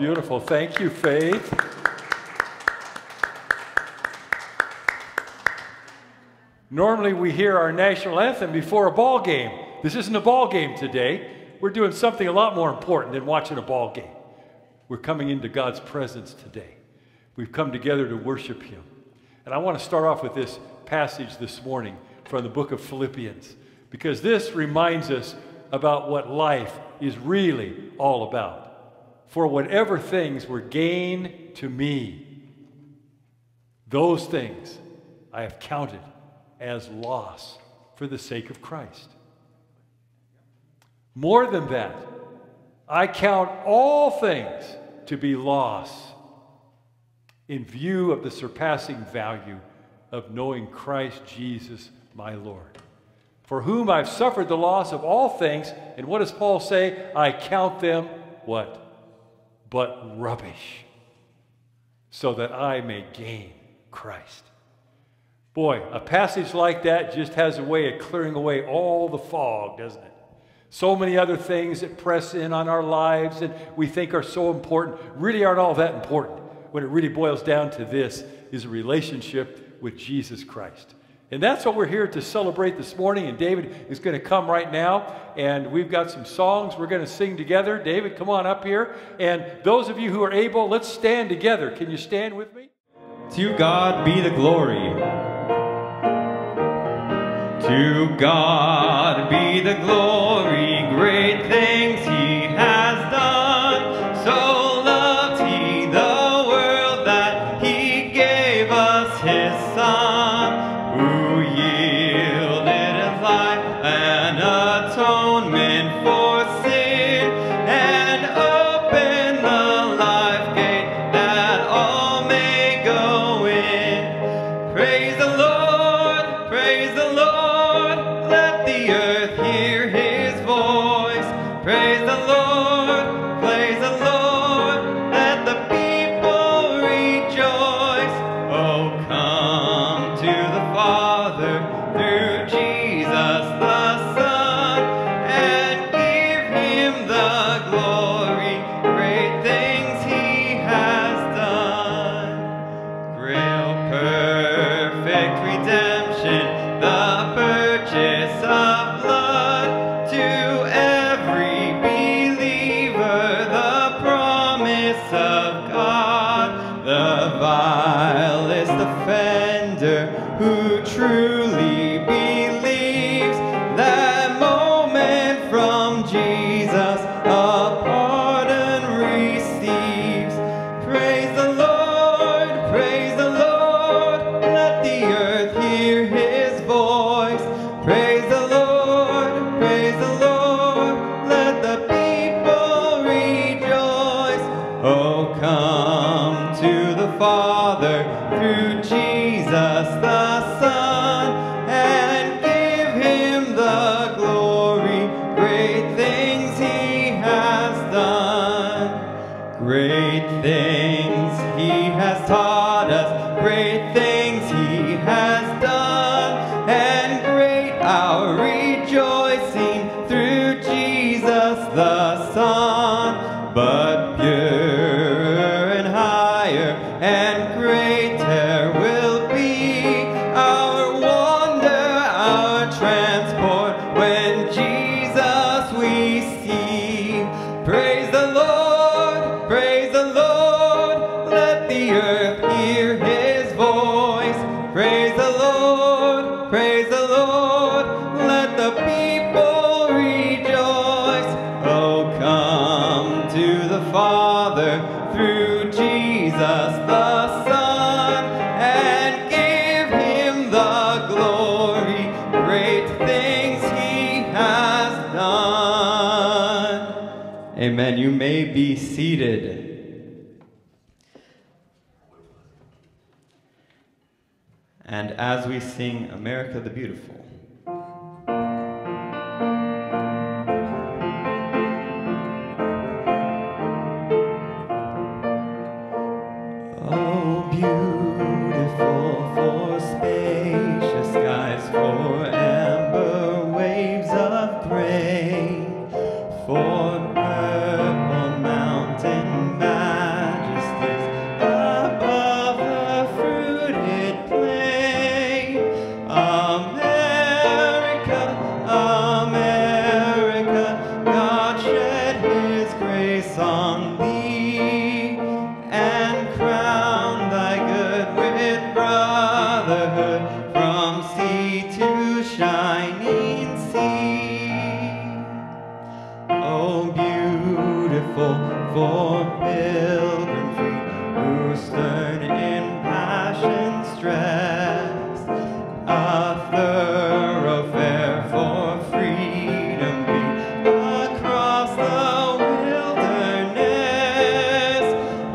beautiful. Thank you, Faith. Normally we hear our national anthem before a ball game. This isn't a ball game today. We're doing something a lot more important than watching a ball game. We're coming into God's presence today. We've come together to worship Him. And I want to start off with this passage this morning from the book of Philippians, because this reminds us about what life is really all about. For whatever things were gain to me, those things I have counted as loss for the sake of Christ. More than that, I count all things to be loss in view of the surpassing value of knowing Christ Jesus my Lord, for whom I've suffered the loss of all things. And what does Paul say? I count them, what? But rubbish, so that I may gain Christ. Boy, a passage like that just has a way of clearing away all the fog, doesn't it? So many other things that press in on our lives and we think are so important really aren't all that important. When it really boils down to this is a relationship with Jesus Christ. And that's what we're here to celebrate this morning. And David is going to come right now. And we've got some songs we're going to sing together. David, come on up here. And those of you who are able, let's stand together. Can you stand with me? To God be the glory. To God be the glory, great things He has done. So loved He the world that He gave us His Son, who yielded His life an atonement for sin, and opened the life gate that all may go in. Praise the Lord, praise the Lord. Let the earth hear His voice. Praise the Lord, praise the Lord. Let the people rejoice. Oh, come to the Father through Jesus the Son, and give Him the glory. Great things He has done. Grail, perfect redemption, the purchase of blood, to every believer the promise of God. The vilest offender who truly believes that moment from Jesus a pardon receives. Praise the Lord, praise the Lord. Let the earth hear His voice. Praise the Lord, praise the Lord. Let the people rejoice. Oh, come to the Father through Jesus the Son, and give Him the glory. Great things He has done. Great things He has taught us. Great things He has done. And great our rejoicing through Jesus the Son. But purer and higher and greater will be our wonder, our transport, when Jesus we see. Praise the Lord, praise the Lord. Let the earth hear His voice. Praise the Lord, praise the Lord. Let the people rejoice. Oh, come to the Father through Jesus the Son, and give Him the glory. Great things He has done. Amen. You may be seated. And as we sing America the Beautiful, oh, beautiful for spacious skies, for amber waves of grain, for purple mountain valleys, shining sea. Oh, beautiful for pilgrim free, who stern in passion stress, a thoroughfare for freedom be across the wilderness.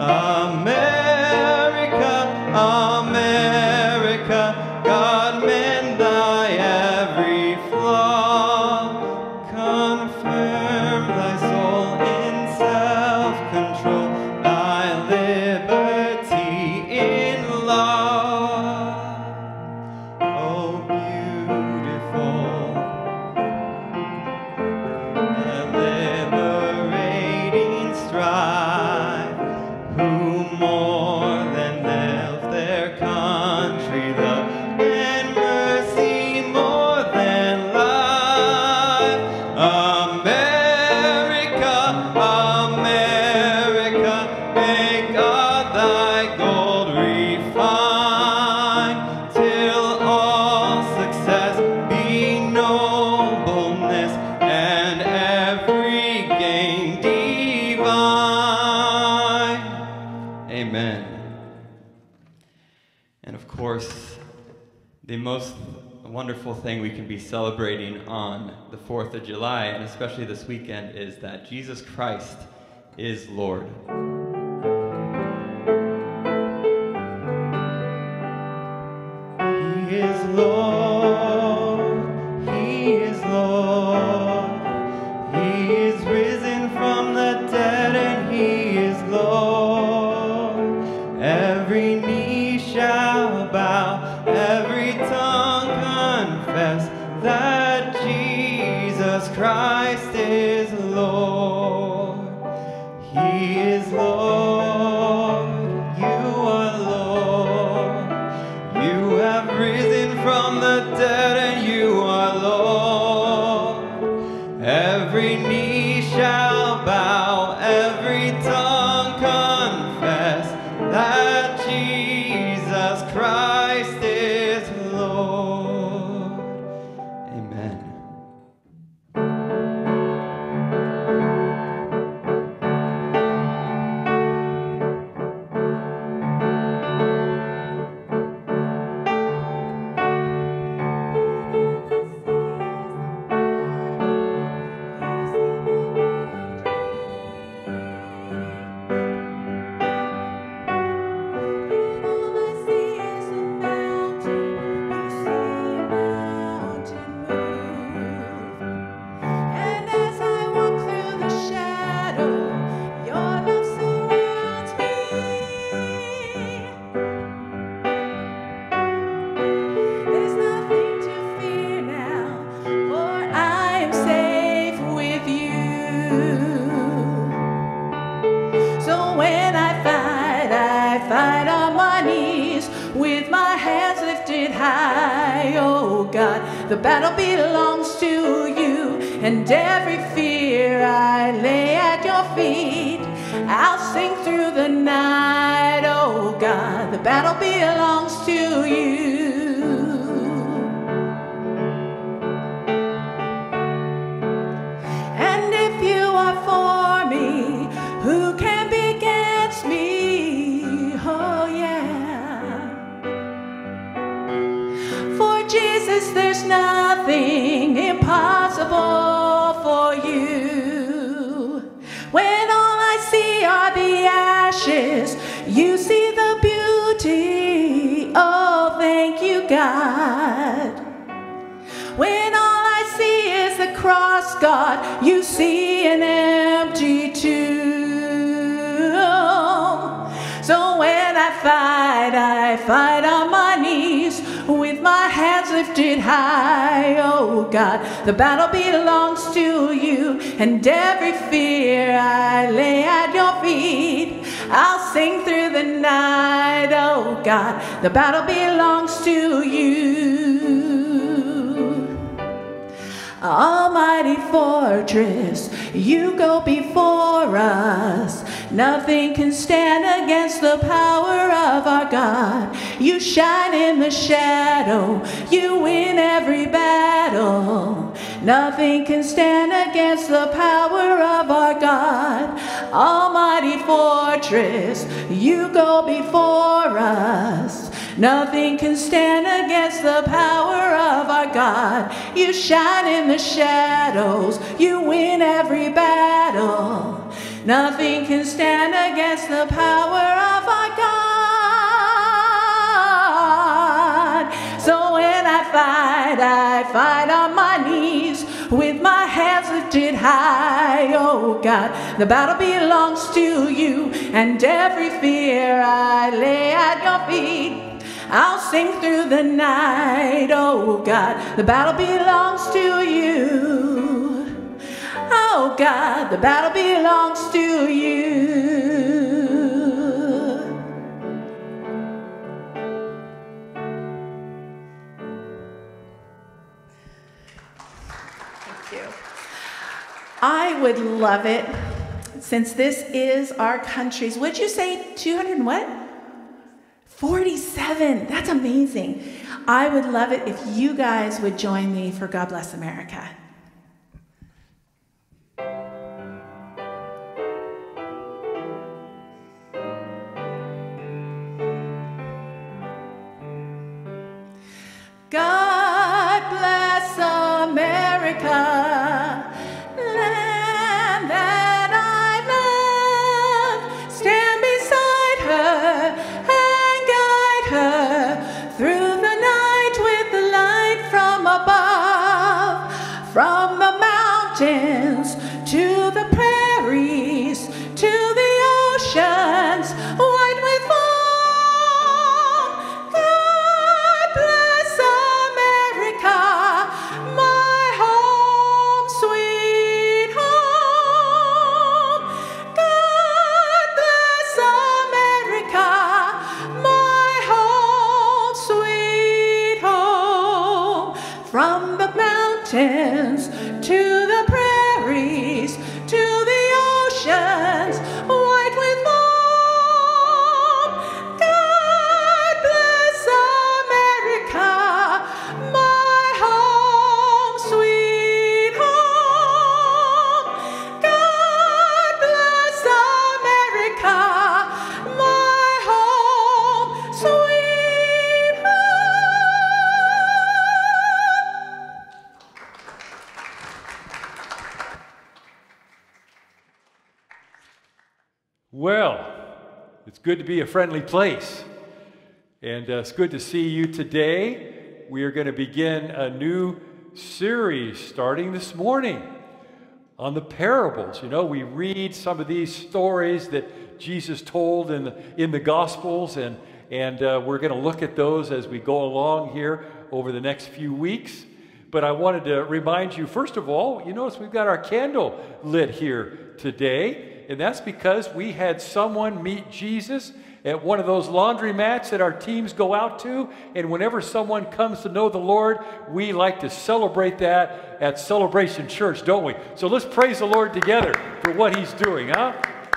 America, America, God mend thy every flaw, confirm thy soul in self-control, thy liberty in law. Oh, beautiful, the liberating strife, who more than left their country love and mercy more than life. America, America, may God thy gold refine, till all success be nobleness and every gain divine. Amen. And of course, the most wonderful thing we can be celebrating on the 4th of July, and especially this weekend, is that Jesus Christ is Lord. He is Lord, He is Lord. He is risen from the dead and He is Lord. Every knee shall bow, every tongue confess that Jesus Christ is Lord. He is Lord, you are Lord. You have risen from the dead and you are Lord. Every knee shall bow, every tongue confess that Jesus Christ is Lord. Amen. fight on my knees with my hands lifted high. Oh God, the battle belongs to you, and every fear I lay at your feet. I'll sing through the night. Oh God, the battle belongs to you. And if you are for me, who can be against me? Oh yeah. For Jesus, there's nothing impossible for you. When all I see are the ashes, you see the beauty. Oh, thank you, God. When all I see is the cross, God, you see an empty tomb. So when I fight on my knees with my hands lifted high. Oh God, the battle belongs to you, and every fear I lay at your feet. I'll sing through the night. Oh God, the battle belongs to you. Almighty fortress, you go before us. Nothing can stand against the power of our God. You shine in the shadow, you win every battle. Nothing can stand against the power of our God. Almighty fortress, you go before us. Nothing can stand against the power of our God. You shine in the shadows, you win every battle. Nothing can stand against the power of our God. So when I fight on my knees with my hands lifted high. Oh God, the battle belongs to you, and every fear I lay at your feet. I'll sing through the night. Oh God, the battle belongs to you. Oh God, the battle belongs to you. Thank you. I would love it, since this is our country's, would you say 200 and what? 47. That's amazing. I would love it if you guys would join me for God Bless America. God bless America, land that I love. Stand beside her and guide her through the night with the light from above. From the mountains to the prairies to the oceans white with foam. God bless America, my home, sweet home. God bless America, my home, sweet home. From the mountains to the prairies to the oceans white with foam. God bless America, my home, sweet home. God bless America, my home, sweet Well, it's good to be a friendly place. And it's good to see you today. We are going to begin a new series starting this morning on the parables. You know, we read some of these stories that Jesus told in the Gospels, and we're going to look at those as we go along here over the next few weeks. But I wanted to remind you, first of all, you notice we've got our candle lit here today. And that's because we had someone meet Jesus at one of those laundromats that our teams go out to. And whenever someone comes to know the Lord, we like to celebrate that at Celebration Church, don't we? So let's praise the Lord together for what He's doing, huh?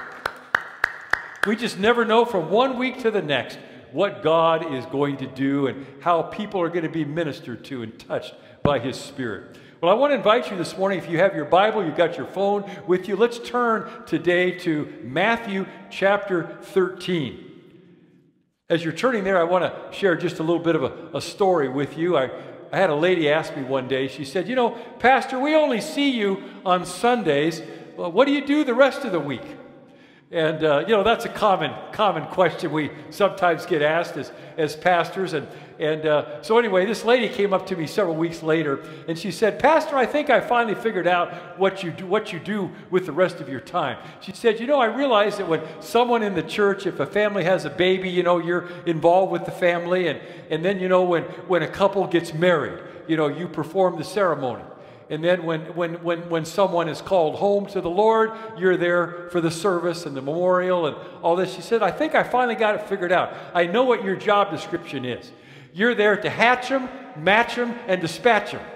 We just never know from one week to the next what God is going to do and how people are going to be ministered to and touched by His Spirit. Well, I want to invite you this morning, if you have your Bible, you've got your phone with you, let's turn today to Matthew chapter 13. As you're turning there, I want to share just a little bit of a story with you. I had a lady ask me one day, she said, you know, Pastor, we only see you on Sundays. Well, what do you do the rest of the week? And, you know, that's a common question we sometimes get asked as pastors. And so anyway, this lady came up to me several weeks later, and she said, Pastor, I think I finally figured out what you do with the rest of your time. She said, you know, I realize that when someone in the church, if a family has a baby, you know, you're involved with the family. And then, you know, when a couple gets married, you know, you perform the ceremony. And then when someone is called home to the Lord, you're there for the service and the memorial and all this. She said, I think I finally got it figured out. I know what your job description is. You're there to hatch them, match them, and dispatch them.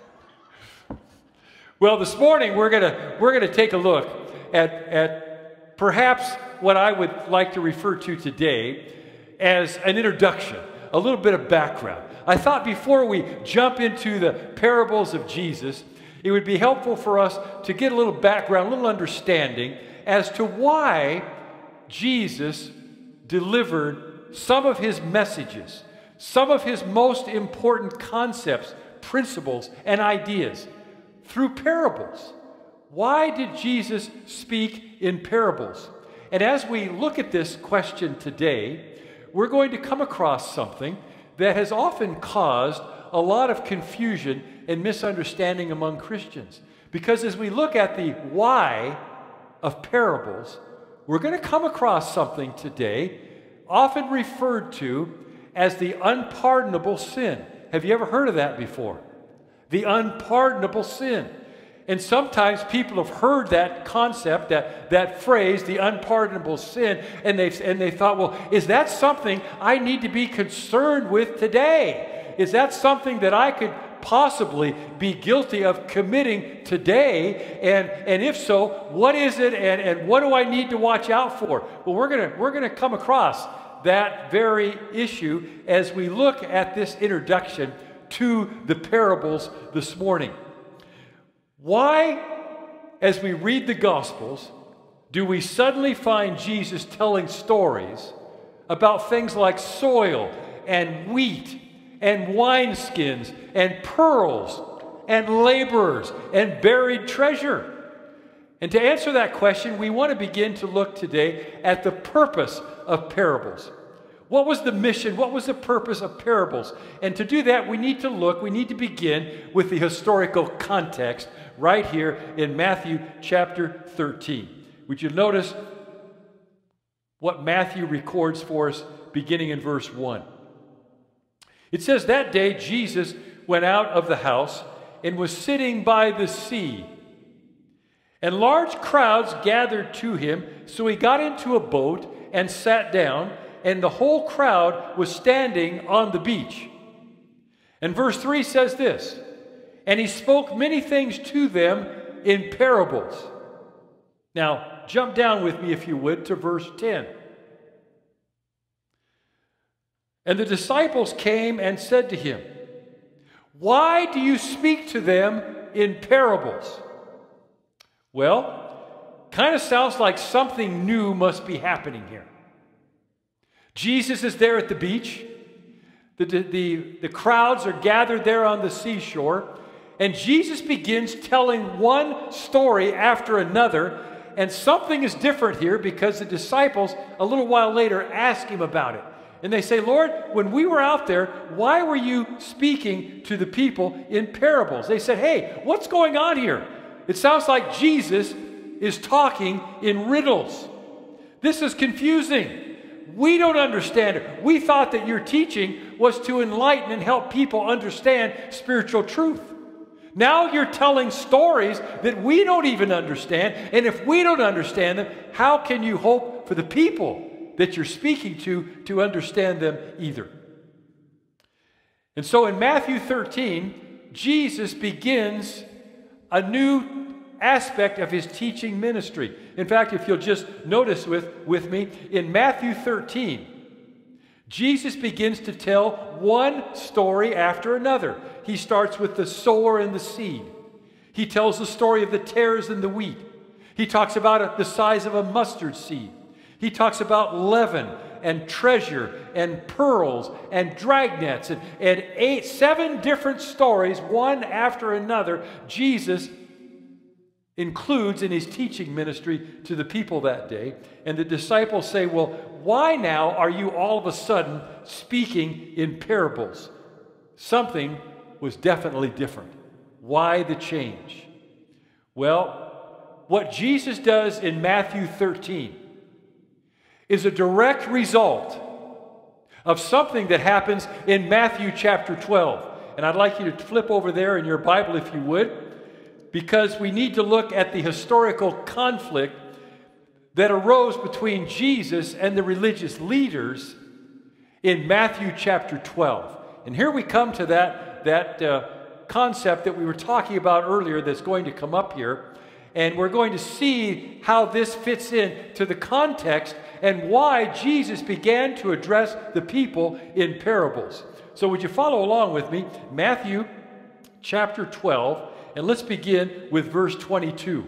Well, this morning we're gonna take a look at perhaps what I would like to refer to today as an introduction, a little bit of background. I thought before we jump into the parables of Jesus, It would be helpful for us to get a little background, a little understanding as to why Jesus delivered some of his messages, some of his most important concepts, principles, and ideas through parables. Why did Jesus speak in parables? And as we look at this question today, we're going to come across something that has often caused a lot of confusion and misunderstanding among Christians. Because as we look at the why of parables, we're going to come across something today often referred to as the unpardonable sin. Have you ever heard of that before? The unpardonable sin. And sometimes people have heard that concept, that phrase, the unpardonable sin, and they thought, well, is that something I need to be concerned with today? Is that something that I could possibly be guilty of committing today? And if so, what is it, and what do I need to watch out for? Well, we're gonna come across that very issue as we look at this introduction to the parables this morning. Why, as we read the Gospels, do we suddenly find Jesus telling stories about things like soil and wheat and wineskins and pearls and laborers and buried treasure? And to answer that question, we want to begin to look today at the purpose of parables. What was the mission? What was the purpose of parables? And to do that, we need to begin with the historical context right here in Matthew chapter 13. Would you notice what Matthew records for us beginning in verse 1? It says, "That day Jesus went out of the house and was sitting by the sea. And large crowds gathered to him, so he got into a boat and sat down, and the whole crowd was standing on the beach." And verse 3 says this, "And he spoke many things to them in parables." Now, jump down with me, if you would, to verse 10. "And the disciples came and said to him, 'Why do you speak to them in parables?'" Well, kind of sounds like something new must be happening here. Jesus is there at the beach. The crowds are gathered there on the seashore. And Jesus begins telling one story after another. And something is different here because the disciples, a little while later, ask him about it. And they say, "Lord, when we were out there, why were you speaking to the people in parables?" They said, "Hey, what's going on here? It sounds like Jesus is talking in riddles. This is confusing. We don't understand it. We thought that your teaching was to enlighten and help people understand spiritual truth. Now you're telling stories that we don't even understand. And if we don't understand them, how can you hope for the people that you're speaking to understand them either?" And so in Matthew 13, Jesus begins a new aspect of his teaching ministry. In fact, if you'll just notice with me, in Matthew 13, Jesus begins to tell one story after another. He starts with the sower and the seed. He tells the story of the tares and the wheat. He talks about the size of a mustard seed. He talks about leaven and treasure and pearls and dragnets and 7 different stories, one after another, Jesus includes in his teaching ministry to the people that day. And the disciples say, "Well, why now are you all of a sudden speaking in parables?" Something was definitely different. Why the change? Well, what Jesus does in Matthew 13 is a direct result of something that happens in Matthew chapter 12. And I'd like you to flip over there in your Bible if you would, because we need to look at the historical conflict that arose between Jesus and the religious leaders in Matthew chapter 12. And here we come to that concept that we were talking about earlier that's going to come up here. And we're going to see how this fits in to the context and why Jesus began to address the people in parables. So would you follow along with me? Matthew chapter 12. And let's begin with verse 22.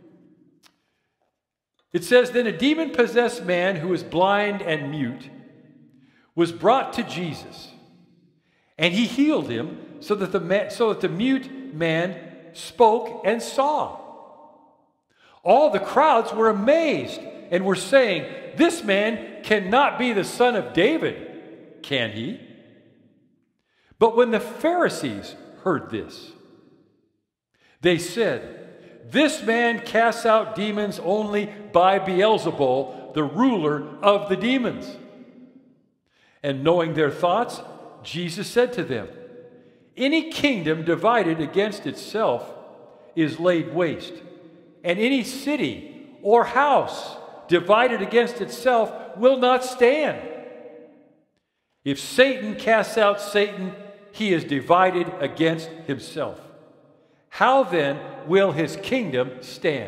It says, "Then a demon-possessed man who was blind and mute was brought to Jesus, and he healed him so that the mute man spoke and saw. All the crowds were amazed and were saying, 'This man cannot be the son of David, can he?' But when the Pharisees heard this, they said, 'This man casts out demons only by Beelzebul, the ruler of the demons.' And knowing their thoughts, Jesus said to them, 'Any kingdom divided against itself is laid waste, and any city or house divided against itself will not stand. If Satan casts out Satan, he is divided against himself. How then will his kingdom stand?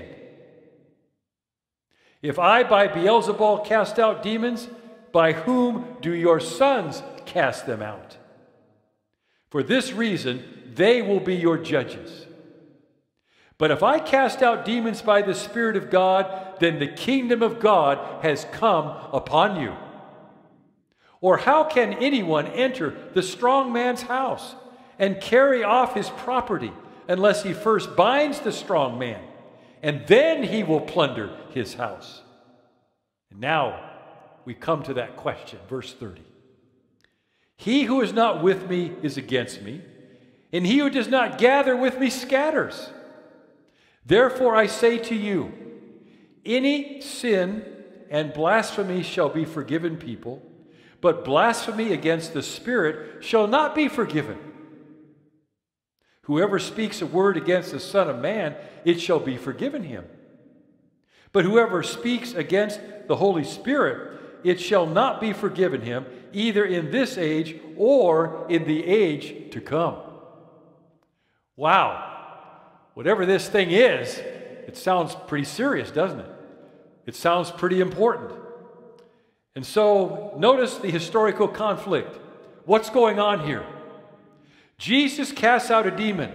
If I by Beelzebul cast out demons, by whom do your sons cast them out? For this reason, they will be your judges. But if I cast out demons by the Spirit of God, then the kingdom of God has come upon you. Or how can anyone enter the strong man's house and carry off his property unless he first binds the strong man, and then he will plunder his house?' And now we come to that question, verse 30. 'He who is not with me is against me, and he who does not gather with me scatters. Therefore I say to you, any sin and blasphemy shall be forgiven people, but blasphemy against the Spirit shall not be forgiven. Whoever speaks a word against the Son of Man, it shall be forgiven him. But whoever speaks against the Holy Spirit, it shall not be forgiven him, either in this age or in the age to come.'" Wow. Whatever this thing is, it sounds pretty serious, doesn't it? It sounds pretty important. And so notice the historical conflict. What's going on here? Jesus casts out a demon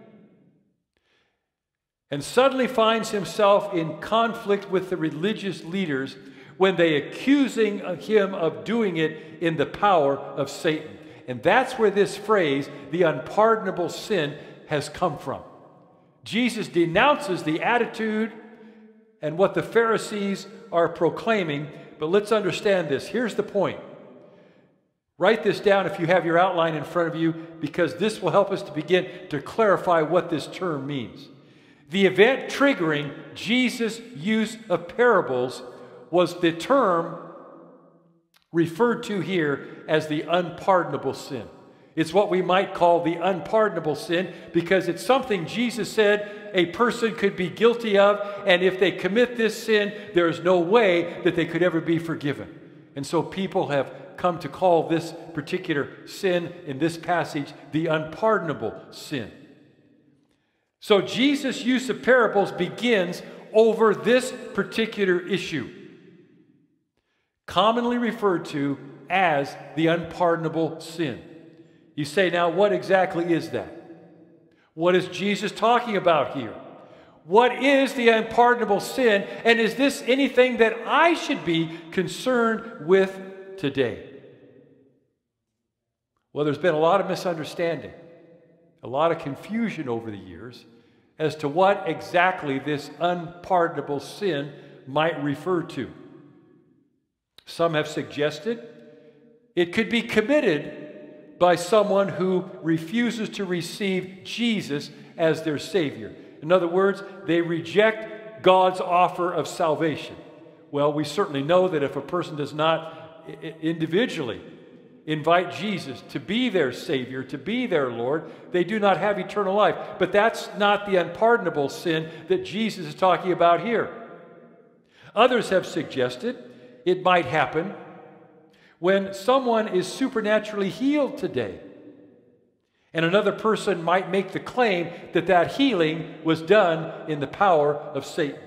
and suddenly finds himself in conflict with the religious leaders when they accusing him of doing it in the power of Satan. And that's where this phrase, the unpardonable sin, has come from. Jesus denounces the attitude and what the Pharisees are proclaiming, but let's understand this. Here's the point. Write this down if you have your outline in front of you, because this will help us to begin to clarify what this term means. The event triggering Jesus' use of parables was the term referred to here as the unpardonable sin. It's what we might call the unpardonable sin because it's something Jesus said a person could be guilty of, and if they commit this sin, there is no way that they could ever be forgiven. And so people have come to call this particular sin in this passage the unpardonable sin. So Jesus' use of parables begins over this particular issue, commonly referred to as the unpardonable sin. You say, now what exactly is that? What is Jesus talking about here? What is the unpardonable sin? And is this anything that I should be concerned with today? Well, there's been a lot of misunderstanding, a lot of confusion over the years as to what exactly this unpardonable sin might refer to. Some have suggested it could be committed by someone who refuses to receive Jesus as their Savior. In other words, they reject God's offer of salvation. Well, we certainly know that if a person does not individually invite Jesus to be their Savior, to be their Lord, they do not have eternal life. But that's not the unpardonable sin that Jesus is talking about here. Others have suggested it might happen when someone is supernaturally healed today, and another person might make the claim that that healing was done in the power of Satan.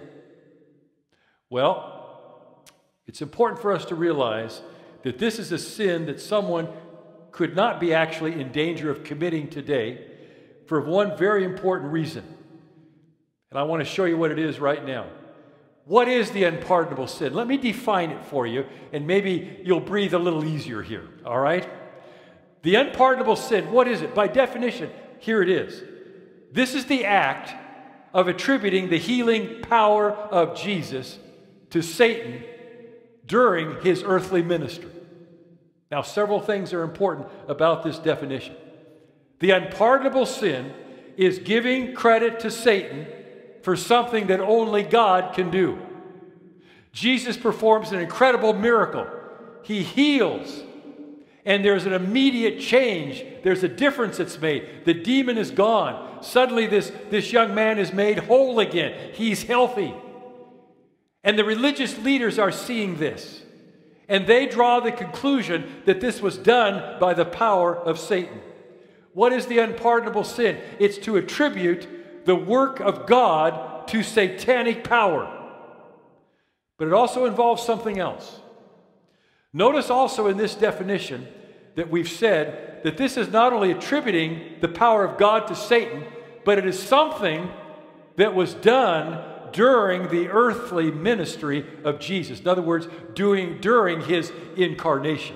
Well, it's important for us to realize that this is a sin that someone could not be actually in danger of committing today, for one very important reason. And I want to show you what it is right now. What is the unpardonable sin? Let me define it for you, and maybe you'll breathe a little easier here, all right? The unpardonable sin, what is it? By definition, here it is. This is the act of attributing the healing power of Jesus to Satan during his earthly ministry. Now, several things are important about this definition. The unpardonable sin is giving credit to Satan for something that only God can do. Jesus performs an incredible miracle. He heals, and there's an immediate change. There's a difference that's made. The demon is gone. Suddenly this young man is made whole again. He's healthy. And the religious leaders are seeing this, and they draw the conclusion that this was done by the power of Satan. What is the unpardonable sin? It's to attribute the work of God to satanic power. But it also involves something else. Notice also in this definition that we've said that this is not only attributing the power of God to Satan, but it is something that was done during the earthly ministry of Jesus. In other words, during his incarnation.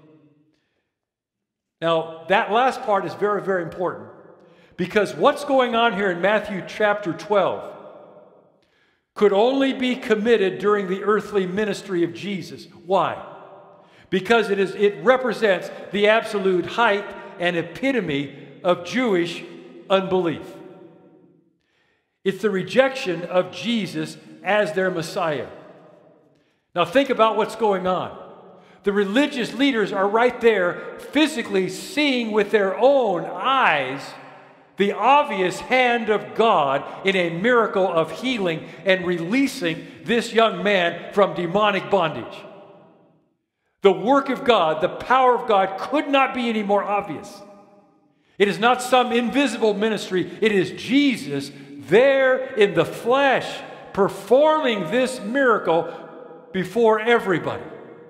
Now, that last part is very, very important, because what's going on here in Matthew chapter 12 could only be committed during the earthly ministry of Jesus. Why? Because it represents the absolute height and epitome of Jewish unbelief. It's the rejection of Jesus as their Messiah. Now think about what's going on. The religious leaders are right there physically seeing with their own eyes the obvious hand of God in a miracle of healing and releasing this young man from demonic bondage. The work of God, the power of God could not be any more obvious. It is not some invisible ministry. It is Jesus there in the flesh performing this miracle before everybody.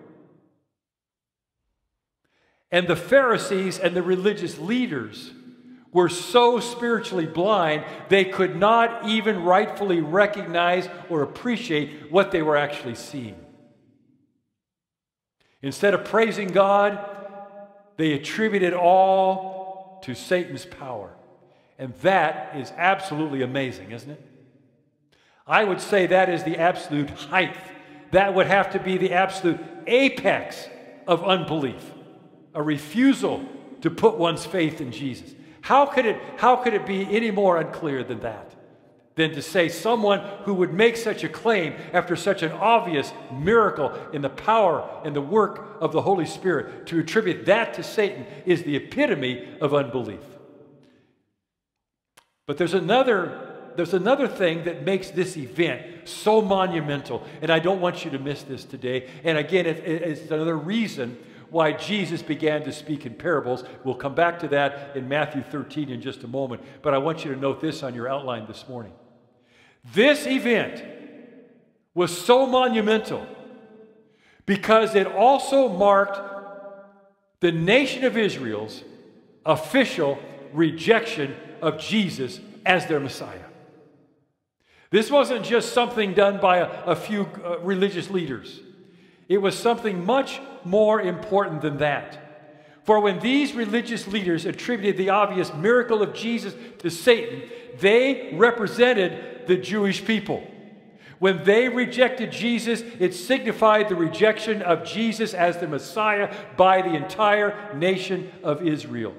And the Pharisees and the religious leaders were so spiritually blind, they could not even rightfully recognize or appreciate what they were actually seeing. Instead of praising God, they attributed all to Satan's power. And that is absolutely amazing, isn't it? I would say that is the absolute height. That would have to be the absolute apex of unbelief. A refusal to put one's faith in Jesus. How could it be any more unclear than that? Than to say someone who would make such a claim after such an obvious miracle in the power and the work of the Holy Spirit, to attribute that to Satan is the epitome of unbelief. But there's another thing that makes this event so monumental, and I don't want you to miss this today. And again, it's another reason why Jesus began to speak in parables. We'll come back to that in Matthew 13 in just a moment, but I want you to note this on your outline this morning. This event was so monumental because it also marked the nation of Israel's official rejection of Jesus as their Messiah. This wasn't just something done by a few religious leaders. It was something much more important than that. For when these religious leaders attributed the obvious miracle of Jesus to Satan, they represented the Jewish people. When they rejected Jesus, it signified the rejection of Jesus as the Messiah by the entire nation of Israel.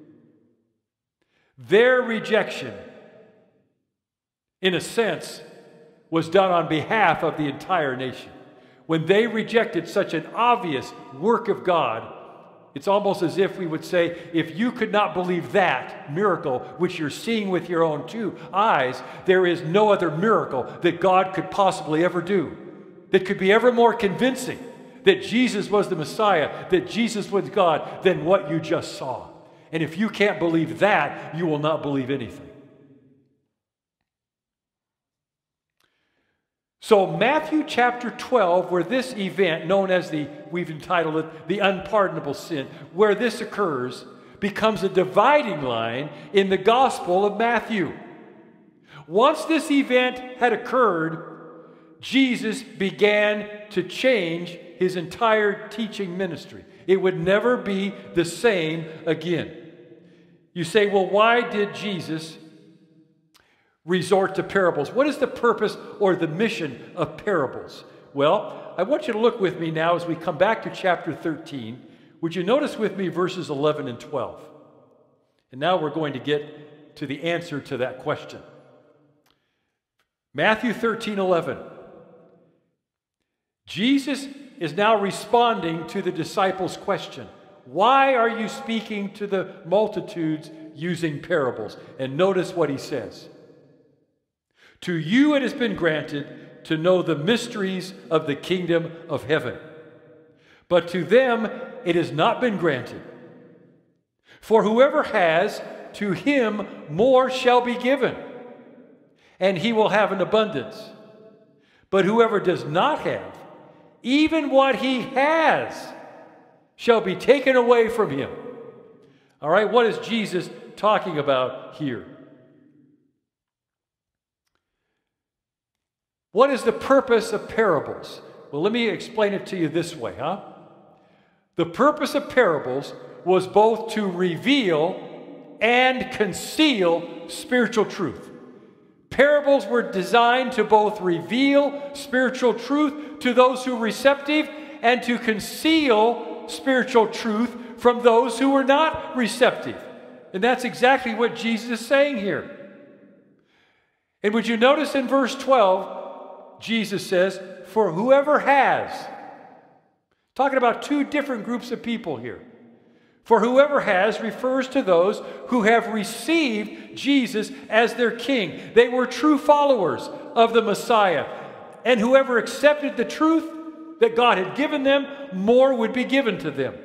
Their rejection, in a sense, was done on behalf of the entire nation. When they rejected such an obvious work of God, it's almost as if we would say, if you could not believe that miracle, which you're seeing with your own two eyes, there is no other miracle that God could possibly ever do that could be ever more convincing that Jesus was the Messiah, that Jesus was God, than what you just saw. And if you can't believe that, you will not believe anything. So Matthew chapter 12, where this event, known as we've entitled it, the unpardonable sin, where this occurs, becomes a dividing line in the Gospel of Matthew. Once this event had occurred, Jesus began to change his entire teaching ministry. It would never be the same again. You say, well, why did Jesus resort to parables? What is the purpose or the mission of parables? Well, I want you to look with me now as we come back to chapter 13. Would you notice with me verses 11 and 12? And now we're going to get to the answer to that question. Matthew 13:11. Jesus is now responding to the disciples' question. Why are you speaking to the multitudes using parables? And notice what he says. To you it has been granted to know the mysteries of the kingdom of heaven. But to them it has not been granted. For whoever has, to him more shall be given, and he will have an abundance. But whoever does not have, even what he has shall be taken away from him. All right, what is Jesus talking about here? What is the purpose of parables? Well, let me explain it to you this way, The purpose of parables was both to reveal and conceal spiritual truth. Parables were designed to both reveal spiritual truth to those who were receptive and to conceal spiritual truth from those who were not receptive. And that's exactly what Jesus is saying here. And would you notice in verse 12, Jesus says, for whoever has, talking about two different groups of people here. For whoever has refers to those who have received Jesus as their king. They were true followers of the Messiah. And whoever accepted the truth that God had given them, more would be given to them.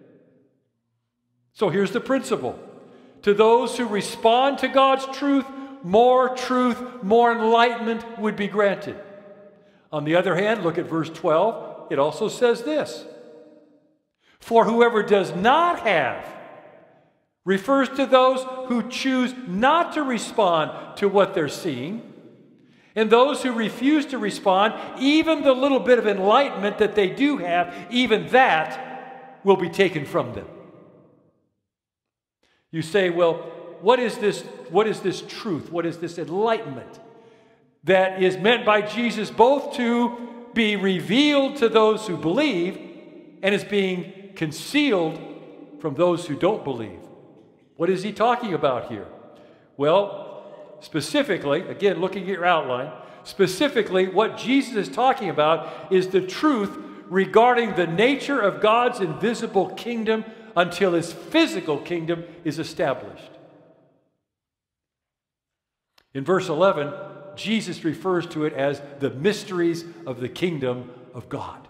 So here's the principle. To those who respond to God's truth, more enlightenment would be granted. On the other hand, look at verse 12. It also says this. For whoever does not have refers to those who choose not to respond to what they're seeing. And those who refuse to respond, even the little bit of enlightenment that they do have, even that will be taken from them. You say, well, what is this truth? What is this enlightenment that is meant by Jesus both to be revealed to those who believe and is being concealed from those who don't believe? What is he talking about here? Well, specifically, again, looking at your outline, specifically what Jesus is talking about is the truth regarding the nature of God's invisible kingdom until his physical kingdom is established. In verse 11, Jesus refers to it as the mysteries of the kingdom of God.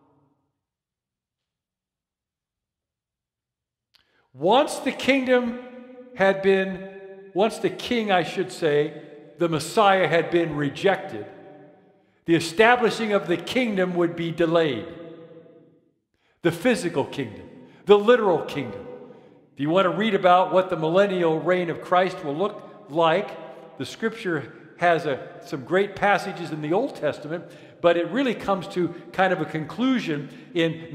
Once the king, I should say, the Messiah had been rejected, the establishing of the kingdom would be delayed. The physical kingdom, the literal kingdom. If you want to read about what the millennial reign of Christ will look like, the scripture has some great passages in the Old Testament, but it really comes to kind of a conclusion in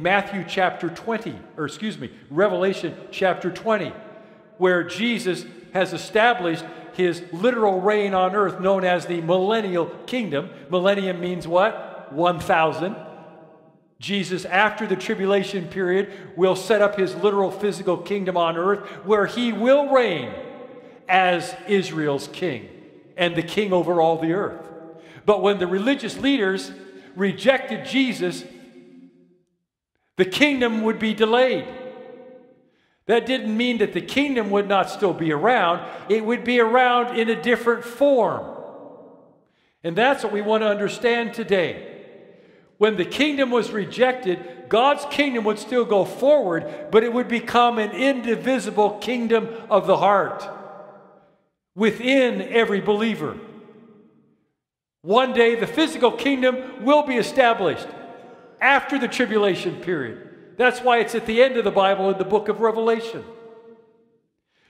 Revelation chapter 20, where Jesus has established his literal reign on earth known as the millennial kingdom. Millennium means what? 1,000. Jesus, after the tribulation period, will set up his literal physical kingdom on earth where he will reign as Israel's king and the king over all the earth. But when the religious leaders rejected Jesus, the kingdom would be delayed. That didn't mean that the kingdom would not still be around. It would be around in a different form. And that's what we want to understand today. When the kingdom was rejected, God's kingdom would still go forward, but it would become an indivisible kingdom of the heart within every believer. One day, the physical kingdom will be established after the tribulation period. That's why it's at the end of the Bible in the book of Revelation.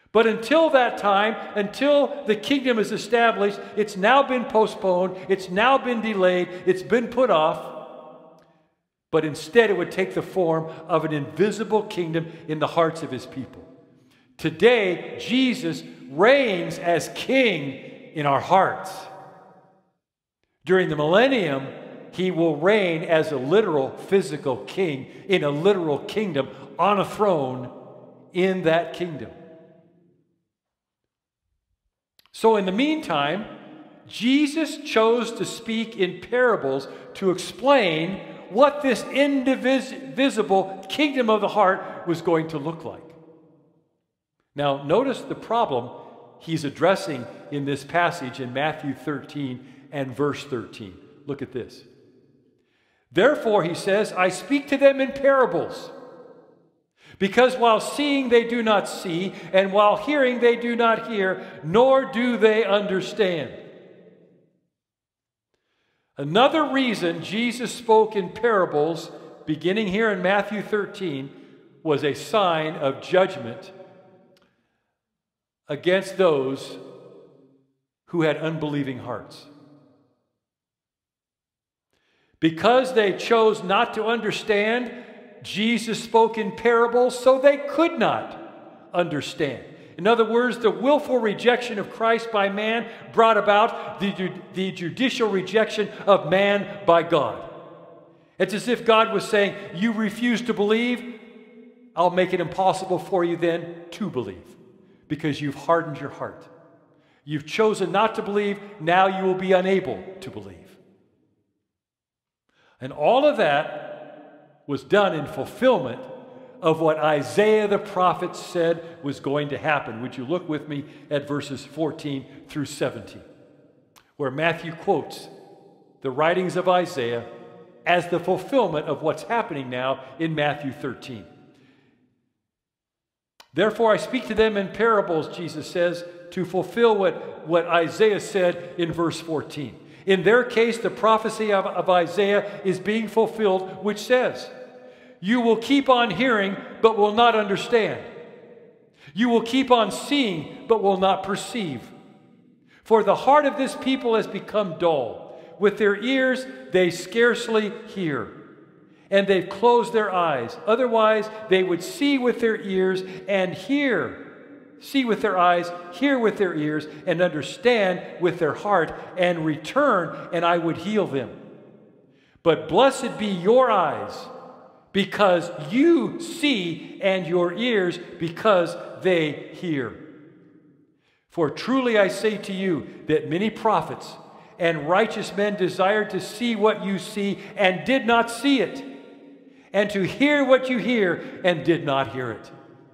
But until that time, until the kingdom is established, it's now been postponed, it's now been delayed, it's been put off. But instead it would take the form of an invisible kingdom in the hearts of his people. Today, Jesus reigns as king in our hearts. During the millennium, he will reign as a literal physical king in a literal kingdom on a throne in that kingdom. So in the meantime, Jesus chose to speak in parables to explain what this indivisible kingdom of the heart was going to look like. Now, notice the problem he's addressing in this passage in Matthew 13 and verse 13. Look at this. Therefore, he says, I speak to them in parables, because while seeing they do not see, and while hearing they do not hear, nor do they understand. Another reason Jesus spoke in parables, beginning here in Matthew 13, was a sign of judgment against those who had unbelieving hearts. Because they chose not to understand, Jesus spoke in parables so they could not understand. In other words, the willful rejection of Christ by man brought about the judicial rejection of man by God. It's as if God was saying, you refuse to believe, I'll make it impossible for you then to believe, because you've hardened your heart. You've chosen not to believe, now you will be unable to believe. And all of that was done in fulfillment of what Isaiah the prophet said was going to happen. Would you look with me at verses 14 through 17, where Matthew quotes the writings of Isaiah as the fulfillment of what's happening now in Matthew 13. Therefore I speak to them in parables, Jesus says, to fulfill what Isaiah said in verse 14. In their case, the prophecy of Isaiah is being fulfilled, which says, you will keep on hearing, but will not understand. You will keep on seeing, but will not perceive. For the heart of this people has become dull. With their ears, they scarcely hear. And they've closed their eyes. Otherwise, they would see with their ears and hear. See with their eyes, hear with their ears, and understand with their heart, and return, and I would heal them. But blessed be your eyes, because you see, and your ears, because they hear. For truly I say to you that many prophets and righteous men desired to see what you see, and did not see it, and to hear what you hear, and did not hear it.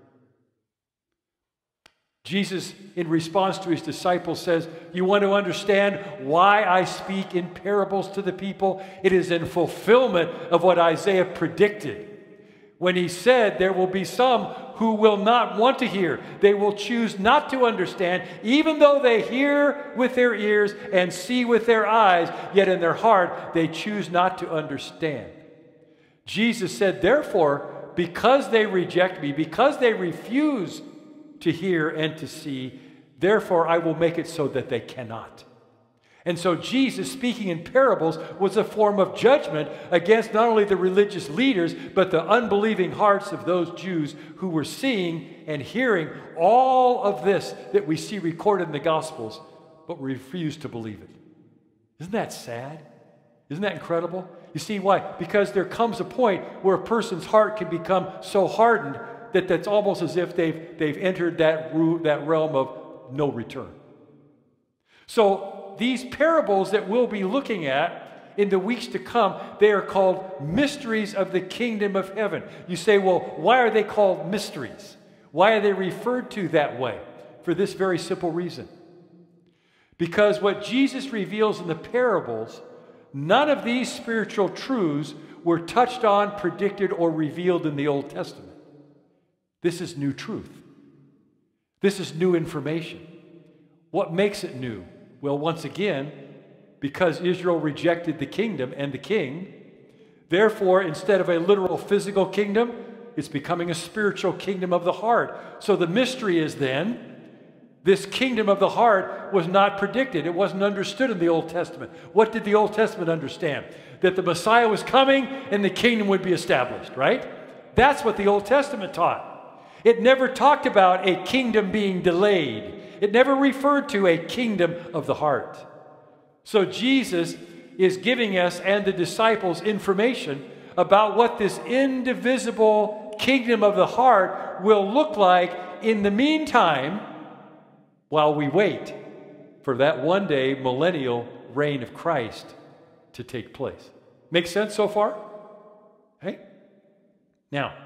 Jesus, in response to his disciples, says, you want to understand why I speak in parables to the people? It is in fulfillment of what Isaiah predicted when he said there will be some who will not want to hear. They will choose not to understand, even though they hear with their ears and see with their eyes, yet in their heart they choose not to understand. Jesus said, therefore, because they reject me, because they refuse to hear and to see, therefore I will make it so that they cannot. And so Jesus, speaking in parables, was a form of judgment against not only the religious leaders, but the unbelieving hearts of those Jews who were seeing and hearing all of this that we see recorded in the Gospels, but refused to believe it. Isn't that sad? Isn't that incredible? You see why? Because there comes a point where a person's heart can become so hardened that that's almost as if they've entered that realm of no return. So these parables that we'll be looking at in the weeks to come, they are called mysteries of the kingdom of heaven. You say, well, why are they called mysteries? Why are they referred to that way? For this very simple reason. Because what Jesus reveals in the parables, none of these spiritual truths were touched on, predicted, or revealed in the Old Testament. This is new truth. This is new information. What makes it new? Well, once again, because Israel rejected the kingdom and the king, therefore, instead of a literal physical kingdom, It's becoming a spiritual kingdom of the heart. So the mystery is then, this kingdom of the heart was not predicted. It wasn't understood in the Old Testament. What did the Old Testament understand? That the Messiah was coming and the kingdom would be established, right? That's what the Old Testament taught. It never talked about a kingdom being delayed. It never referred to a kingdom of the heart. So Jesus is giving us and the disciples information about what this indivisible kingdom of the heart will look like in the meantime, while we wait for that one day millennial reign of Christ to take place. Make sense so far? Okay? Now,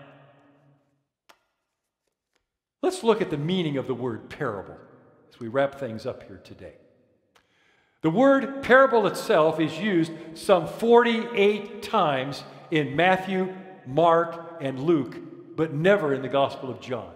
let's look at the meaning of the word parable as we wrap things up here today. The word parable itself is used some 48 times in Matthew, Mark, and Luke, but never in the Gospel of John.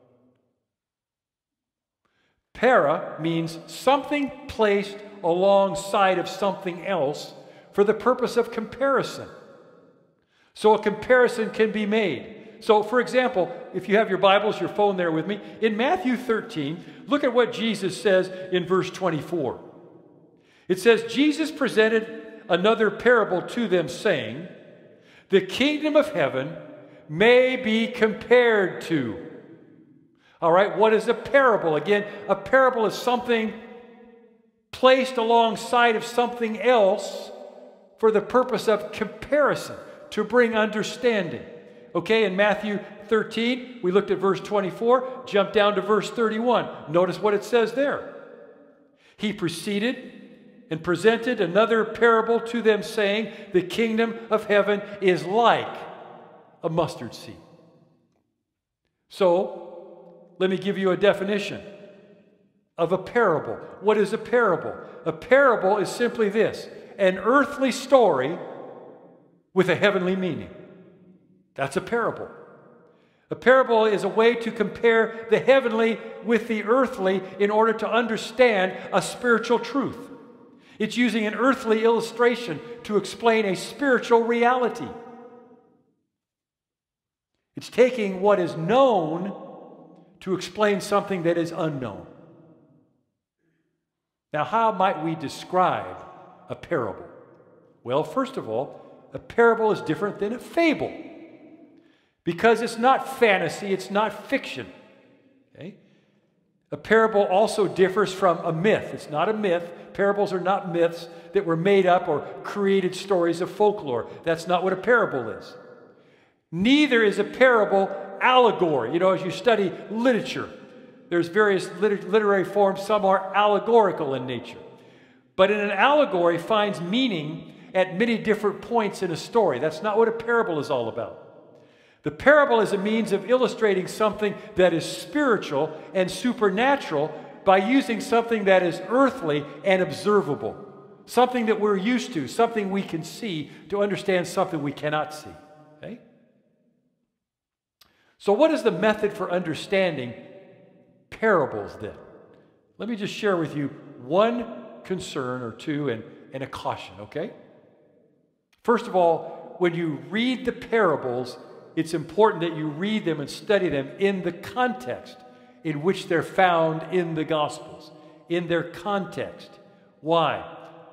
Para means something placed alongside of something else for the purpose of comparison. So a comparison can be made. So, for example, if you have your Bibles, your phone there with me, in Matthew 13, look at what Jesus says in verse 24. It says, Jesus presented another parable to them, saying, the kingdom of heaven may be compared to. All right, what is a parable? Again, a parable is something placed alongside of something else for the purpose of comparison, to bring understanding. Okay, in Matthew 13, we looked at verse 24, jump down to verse 31. Notice what it says there. He proceeded and presented another parable to them, saying, the kingdom of heaven is like a mustard seed. So, let me give you a definition of a parable. What is a parable? A parable is simply this: an earthly story with a heavenly meaning. That's a parable. A parable is a way to compare the heavenly with the earthly in order to understand a spiritual truth. It's using an earthly illustration to explain a spiritual reality. It's taking what is known to explain something that is unknown. Now, how might we describe a parable? Well, first of all, a parable is different than a fable because it's not fantasy, it's not fiction. Okay? A parable also differs from a myth. It's not a myth. Parables are not myths that were made up or created stories of folklore. That's not what a parable is. Neither is a parable allegory. You know, as you study literature, there's various literary forms. Some are allegorical in nature. But in an allegory finds meaning at many different points in a story. That's not what a parable is all about. The parable is a means of illustrating something that is spiritual and supernatural by using something that is earthly and observable. Something that we're used to, something we can see to understand something we cannot see. Okay? So what is the method for understanding parables then? Let me just share with you one concern or two and a caution, okay? First of all, when you read the parables, it's important that you read them and study them in the context in which they're found in the Gospels, in their context. Why?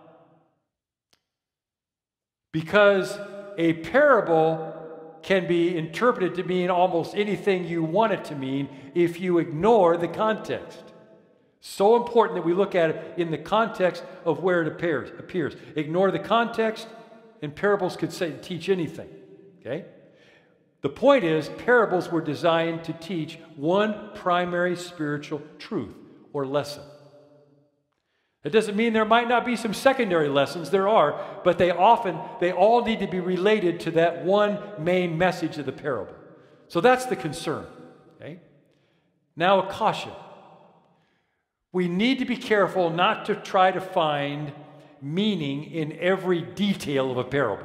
Because a parable can be interpreted to mean almost anything you want it to mean if you ignore the context. So important that we look at it in the context of where it appears. Ignore the context, and parables could teach anything. Okay? The point is, parables were designed to teach one primary spiritual truth or lesson. It doesn't mean there might not be some secondary lessons. There are, but they all need to be related to that one main message of the parable. So that's the concern. Okay? Now a caution. We need to be careful not to try to find meaning in every detail of a parable.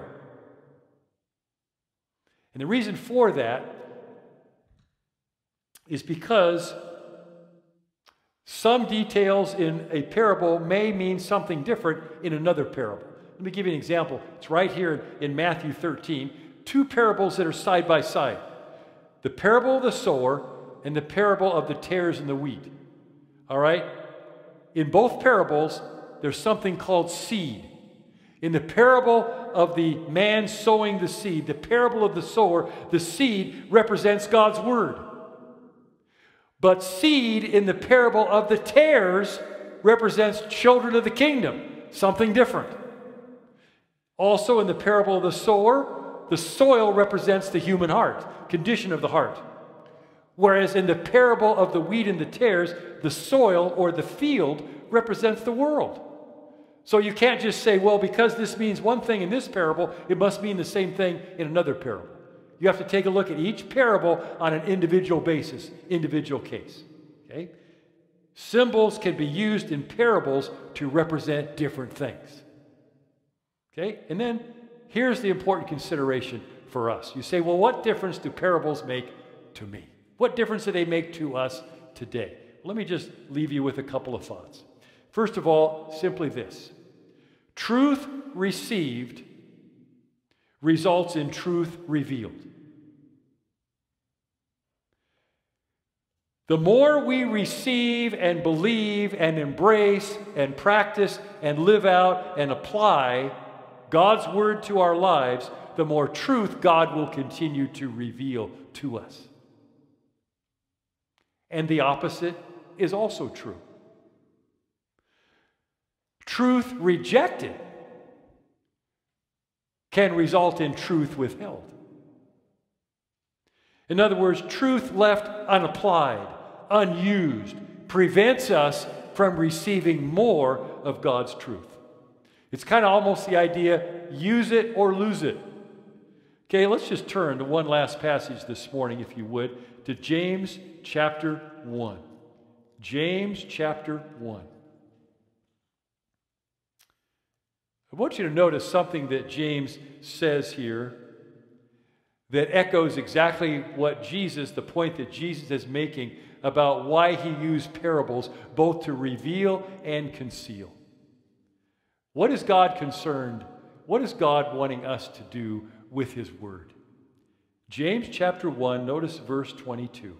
And the reason for that is because some details in a parable may mean something different in another parable. Let me give you an example. It's right here in Matthew 13. Two parables that are side by side. the parable of the sower and the parable of the tares and the wheat. All right? In both parables, there's something called seed. In the parable of the man sowing the seed, the parable of the sower, the seed represents God's word. But seed in the parable of the tares represents children of the kingdom, something different. Also in the parable of the sower, the soil represents the human heart, condition of the heart. Whereas in the parable of the wheat and the tares, the soil or the field represents the world. So you can't just say, well, because this means one thing in this parable, it must mean the same thing in another parable. You have to take a look at each parable on an individual basis, individual case. Okay? Symbols can be used in parables to represent different things. Okay? And then here's the important consideration for us. You say, well, what difference do parables make to me? What difference do they make to us today? Let me just leave you with a couple of thoughts. First of all, simply this. Truth received results in truth revealed. The more we receive and believe and embrace and practice and live out and apply God's word to our lives, the more truth God will continue to reveal to us. And the opposite is also true. Truth rejected can result in truth withheld. In other words, truth left unapplied, unused, prevents us from receiving more of God's truth. It's kind of almost the idea, use it or lose it. Okay, let's just turn to one last passage this morning, if you would, to James chapter 1. James chapter 1. I want you to notice something that James says here that echoes exactly what Jesus, the point that Jesus is making about why he used parables both to reveal and conceal. What is God concerned? What is God wanting us to do with his word? James chapter 1, notice verse 22.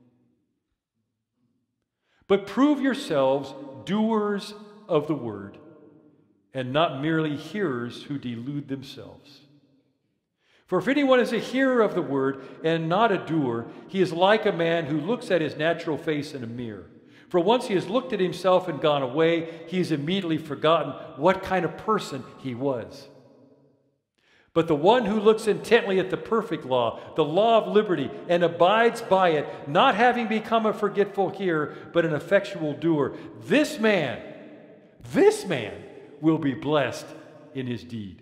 But prove yourselves doers of the word, and not merely hearers who delude themselves. For if anyone is a hearer of the word and not a doer, he is like a man who looks at his natural face in a mirror. For once he has looked at himself and gone away, he has immediately forgotten what kind of person he was. But the one who looks intently at the perfect law, the law of liberty, and abides by it, not having become a forgetful hearer, but an effectual doer, this man will be blessed in his deed.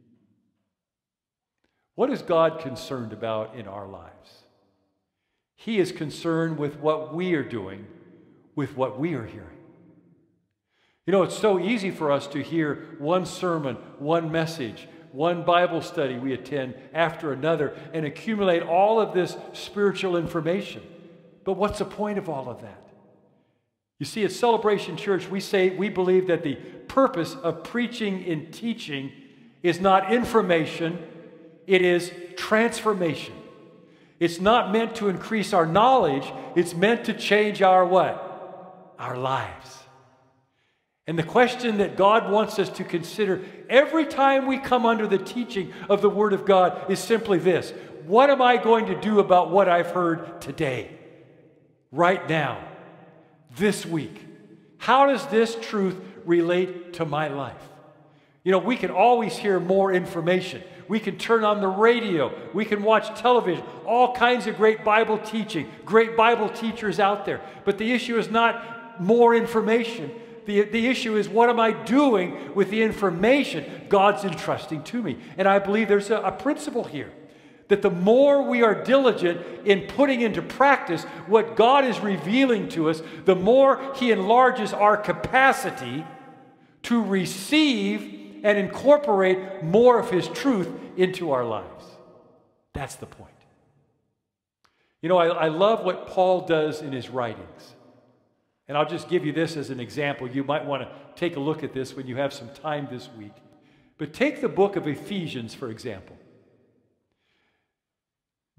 What is God concerned about in our lives? He is concerned with what we are doing, with what we are hearing. You know, it's so easy for us to hear one sermon, one message, one Bible study we attend after another and accumulate all of this spiritual information. But what's the point of all of that? You see, at Celebration Church, we believe that the purpose of preaching and teaching is not information, it is transformation. It's not meant to increase our knowledge, it's meant to change our what? Our lives. And the question that God wants us to consider every time we come under the teaching of the Word of God is simply this: what am I going to do about what I've heard today, right now, this week? How does this truth relate to my life? You know, we can always hear more information. We can turn on the radio. We can watch television. All kinds of great Bible teaching, great Bible teachers out there. But the issue is not more information. The issue is, what am I doing with the information God's entrusting to me? And I believe there's a principle here, that the more we are diligent in putting into practice what God is revealing to us, the more He enlarges our capacity to receive and incorporate more of His truth into our lives. That's the point. You know, I love what Paul does in his writings. And I'll just give you this as an example. You might want to take a look at this when you have some time this week. But take the book of Ephesians, for example.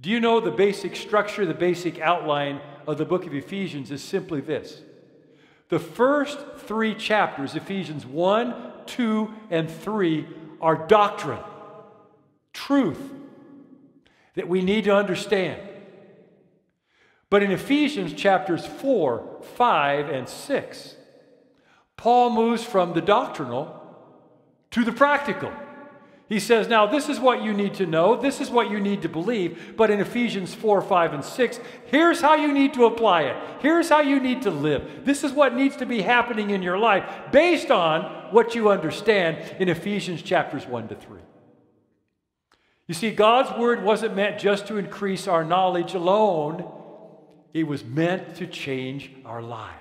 Do you know the basic structure, the basic outline of the book of Ephesians is simply this? The first 3 chapters, Ephesians 1, 2, and 3, are doctrine, truth that we need to understand. But in Ephesians chapters 4, 5, and 6, Paul moves from the doctrinal to the practical. He says, now this is what you need to know, this is what you need to believe, but in Ephesians 4, 5, and 6, here's how you need to apply it. Here's how you need to live. This is what needs to be happening in your life based on what you understand in Ephesians chapters 1 to 3. You see, God's word wasn't meant just to increase our knowledge alone. It was meant to change our lives.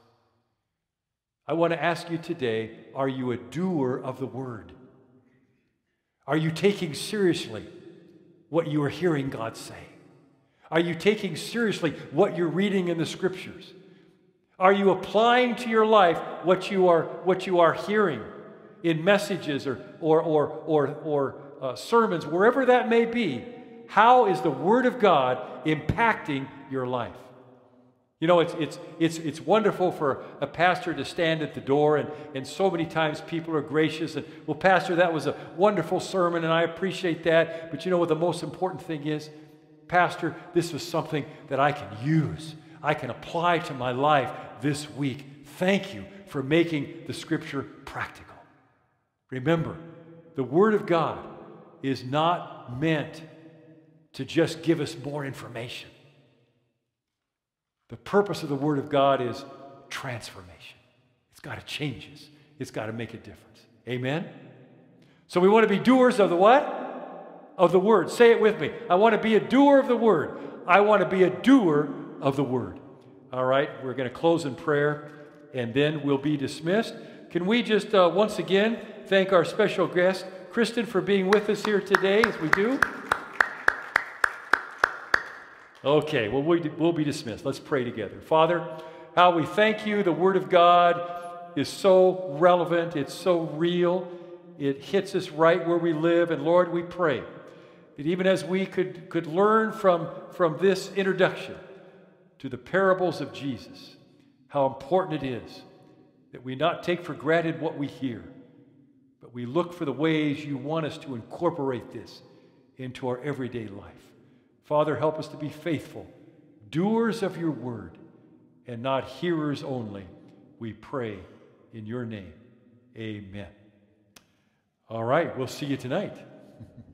I want to ask you today, are you a doer of the word? Are you taking seriously what you are hearing God say? Are you taking seriously what you're reading in the scriptures? Are you applying to your life what you are hearing in messages or sermons, wherever that may be? How is the Word of God impacting your life? You know, it's wonderful for a pastor to stand at the door, and so many times people are gracious and, well, Pastor, that was a wonderful sermon, and I appreciate that. But you know what the most important thing is? Pastor, this was something that I can use. I can apply to my life this week. Thank you for making the Scripture practical. Remember, the Word of God is not meant to just give us more information. The purpose of the Word of God is transformation. It's got to change us. It's got to make a difference. Amen? So we want to be doers of the what? Of the Word. Say it with me. I want to be a doer of the Word. I want to be a doer of the Word. All right, we're going to close in prayer, and then we'll be dismissed. Can we just once again thank our special guest, Kristen, for being with us here today, as we do? Okay, well, we'll be dismissed. Let's pray together. Father, how we thank you. The Word of God is so relevant. It's so real. It hits us right where we live. And Lord, we pray that even as we could learn from this introduction to the parables of Jesus, how important it is that we not take for granted what we hear, but we look for the ways you want us to incorporate this into our everyday life. Father, help us to be faithful, doers of your word, and not hearers only. We pray in your name. Amen. All right, we'll see you tonight.